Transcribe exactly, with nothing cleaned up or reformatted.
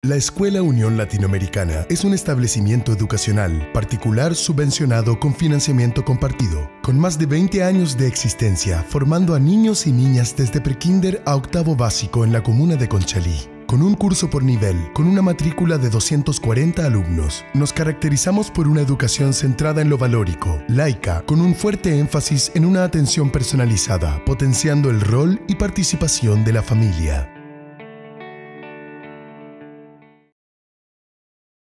La Escuela Unión Latinoamericana es un establecimiento educacional particular subvencionado con financiamiento compartido, con más de veinte años de existencia, formando a niños y niñas desde prekinder a octavo básico en la comuna de Conchalí. Con un curso por nivel, con una matrícula de doscientos cuarenta alumnos, nos caracterizamos por una educación centrada en lo valórico, laica, con un fuerte énfasis en una atención personalizada, potenciando el rol y participación de la familia.